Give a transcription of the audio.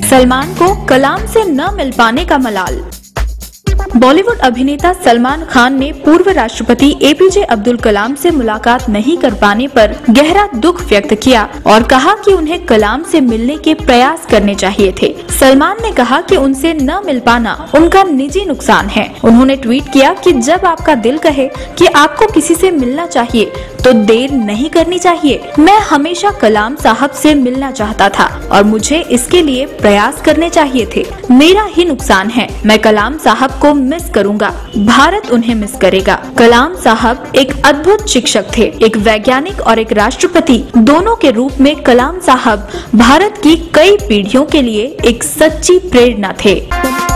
सलमान को कलाम से न मिल पाने का मलाल। बॉलीवुड अभिनेता सलमान खान ने पूर्व राष्ट्रपति एपीजे अब्दुल कलाम से मुलाकात नहीं कर पाने पर गहरा दुख व्यक्त किया और कहा कि उन्हें कलाम से मिलने के प्रयास करने चाहिए थे। सलमान ने कहा कि उनसे न मिल पाना उनका निजी नुकसान है। उन्होंने ट्वीट किया कि जब आपका दिल कहे कि आपको किसी से मिलना चाहिए तो देर नहीं करनी चाहिए। मैं हमेशा कलाम साहब से मिलना चाहता था और मुझे इसके लिए प्रयास करने चाहिए थे। मेरा ही नुकसान है। मैं कलाम साहब को मिस करूंगा। भारत उन्हें मिस करेगा। कलाम साहब एक अद्भुत शिक्षक थे, एक वैज्ञानिक और एक राष्ट्रपति दोनों के रूप में कलाम साहब भारत की कई पीढ़ियों के लिए एक सच्ची प्रेरणा थे।